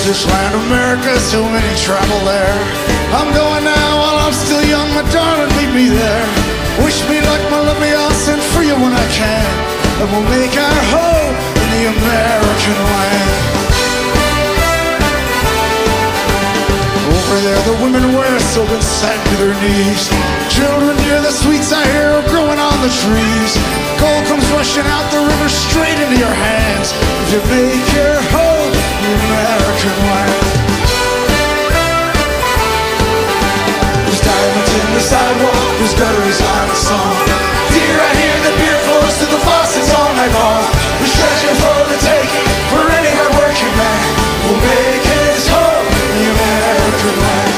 this land of America, so many travel there. I'm going now while I'm still young, my darling, meet me there. Wish me luck, my lovely, I'll send for you when I can, and we'll make our home in the American land. Over there the women wear silk and satin to their knees. Children near the sweets I hear are growing on the trees. Gold comes rushing out the river straight into your hands if you make your home in the American land. There's diamonds in the sidewalk, there's gutters on the song. Dear, I hear the beer flows to the faucets all night long. There's treasure for the taking for any hard-working man who'll make his home in the American land.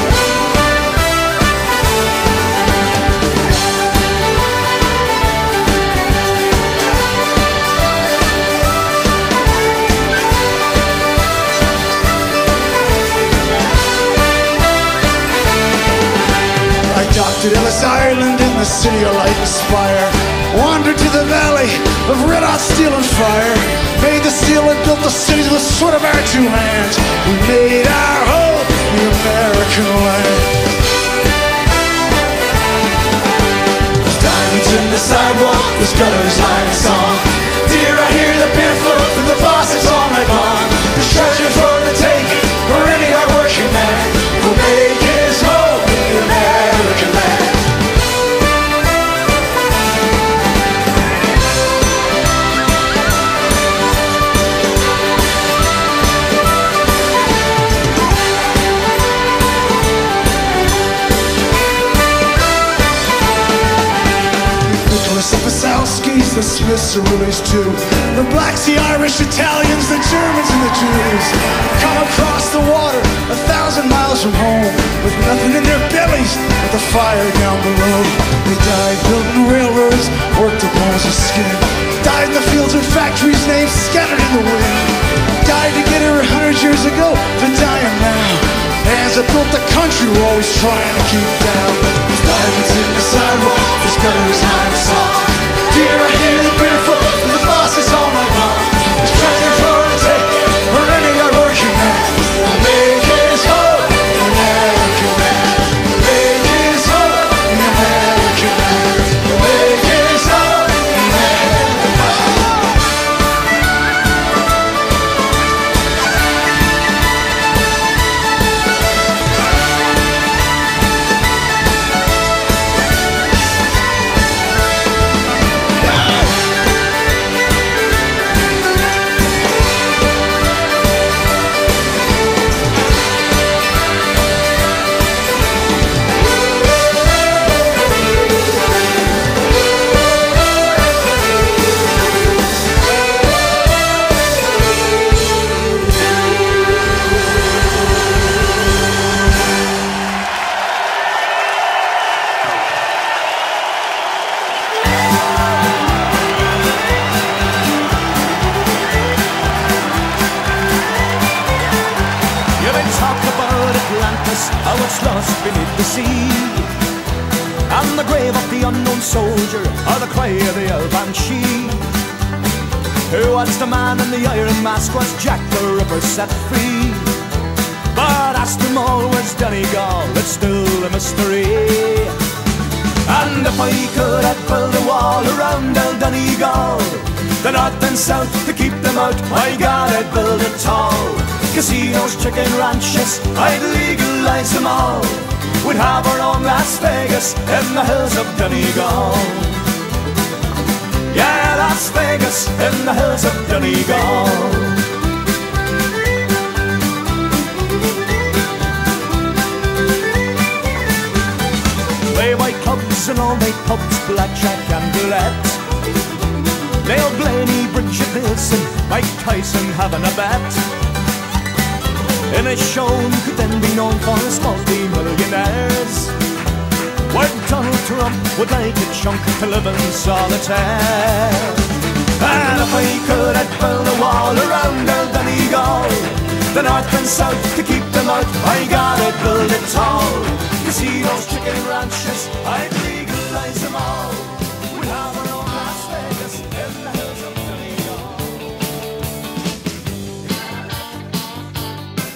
Docked at Ellis Island in the city of light and spire. Wandered to the valley of red-hot steel and fire. Made the steel and built the cities with the sweat of our two hands. We made our home in the American land. There's diamonds in the sidewalk, there's gutters like a song. Dear, I hear the beer flow through the faucets all night long. There's treasure for the taking for any hard-working man who'll make his home in the American land. The Smiths are rulers too. The blacks, the Irish, Italians, the Germans and the Jews come across the water 1,000 miles from home with nothing in their bellies but the fire down below. They died building railroads, worked the poles of skin. Died in the fields and factories, names scattered in the wind. Died to get here 100 years ago, they're dying now. Hands that built the country we're always trying to keep down. There's diamonds in the sidewalk, there's gutters behind the song. Dear, I hear the beer flow from the faucets all night long. There's treasure for the taking for any hard-working man who'll make his home in the American land. Make his home in the American land. Make his home in the American land. How it's lost beneath the sea, and the grave of the unknown soldier, or the cry of the owl banshee. Who was the man in the iron mask? Was Jack the Ripper set free? But ask them all, where's Donegal? It's still a mystery. And if I could, I'd build a wall around El Donegal, the north and south, to keep them out. My God, I'd build it tall. Casinos, chicken ranches, I'd legalize them all. We'd have our own Las Vegas in the hills of Donegal. Yeah, Las Vegas in the hills of Donegal. Play white clubs and all-night pubs, blackjack and roulette. Dale Blaney, Bridget Nielsen, Mike Tyson having a bet. In a show could then be known for his multi-millionaires, while Donald Trump would like a chunk to live in solitaire. And if I could, I'd build a wall around El Donegal, the north and south, to keep them out. I gotta build it tall. Casinos, chicken ranches, I'd legalize them all. We'd have our own Las Vegas in the hills of Donegal.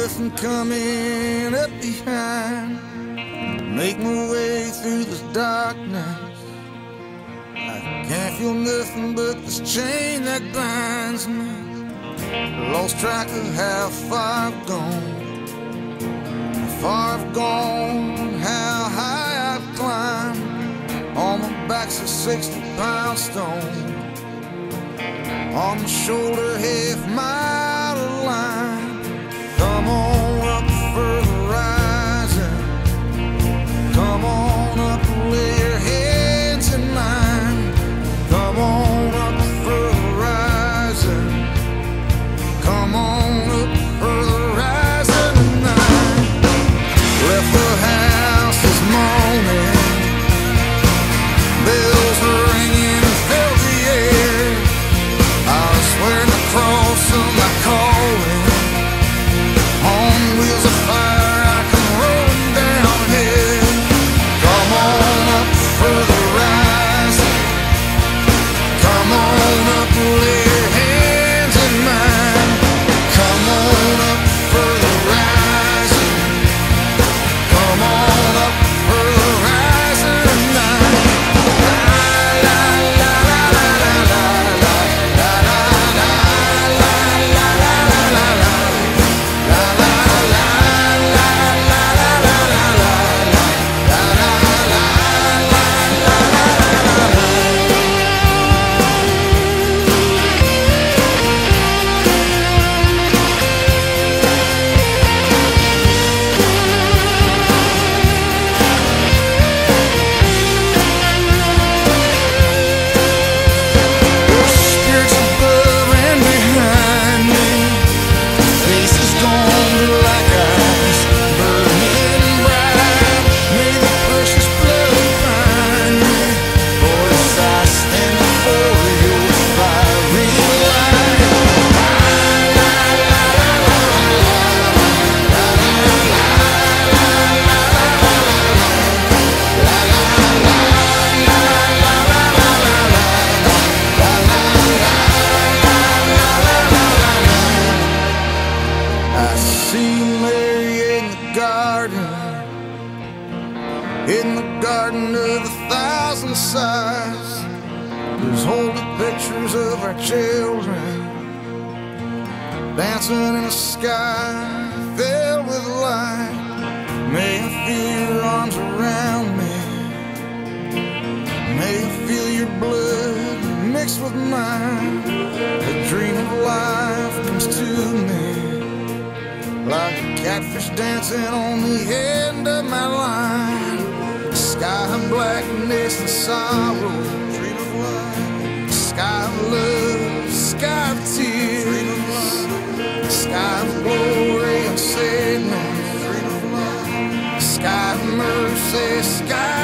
nothing coming up behind. Make my way through this darkness. I can't feel nothing but this chain that binds me. Lost track of how far I've gone, how high I've climbed. On my back's a 60-pound stone, on my shoulder half mile of line. Come on up for the rising, come on up and lay your hands in mine. Come on up for the rising, come on up for the rising tonight. Left the house this morning, bells were ringing, filled the air. I was wearing the cross of my calling, on wheels of fire I come rolling down here. Come on up for the rising, come on up and lay your hands in mine. Come on up for the rising, come on up for the rising tonight. In the garden of 1,000 sighs, there's holy pictures of our children dancing in a sky filled with light. May I feel your arms around me, may I feel your blood mixed with mine. The dream of life comes to me like a catfish dancing on the end of my line. Sky of blackness and sorrow, dream of love. Sky of love, sky of tears, dream of love. Sky of glory and sadness, dream of love. Sky of mercy, sky